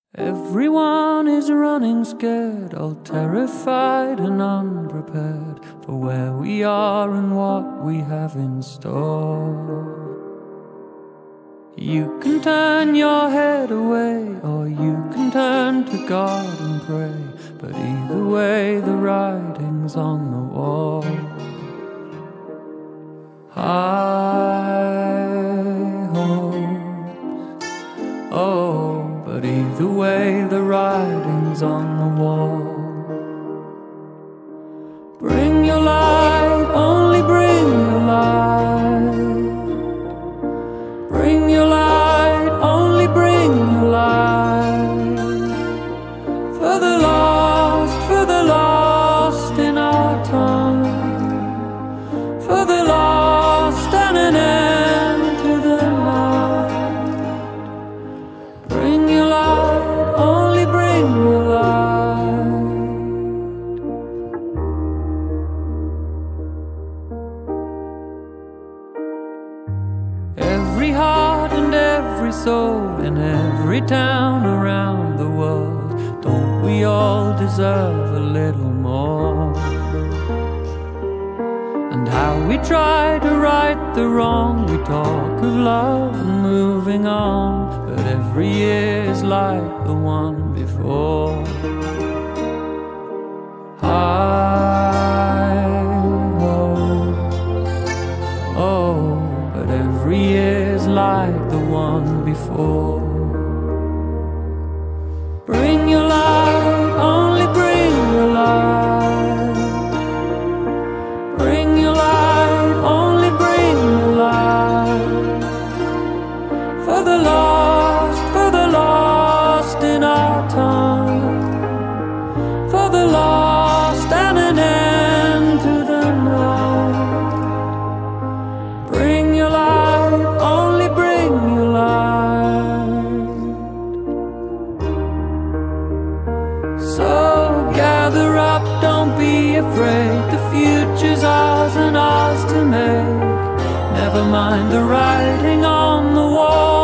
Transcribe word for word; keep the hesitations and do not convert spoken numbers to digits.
Everyone is running scared, all terrified and unprepared for where we are and what we have in store. You can turn your head away, or you can turn to God and pray, but either way the writing's on the wall. High hopes, oh, but either way the writing's on the wall. Bring your light, only bring your light. Bring your light, only bring your light. For the lost, for the lost in our time. For the lost and an end to the night. Bring your light, only bring your light. Every heart and every soul in every town around the world, don't we all deserve a little more? And how we try to right the wrong, we talk of love and moving on, but every year is like the one before. High hopes, oh, but every year's like the one before. Bring your light, only bring your light. Bring your light, only bring your light. For the lost, for the lost in our time. For the lost and an end to the night. Bring your light, only bring your light. So gather up, don't be afraid. The future's ours and ours to make. Never mind the writing on the wall.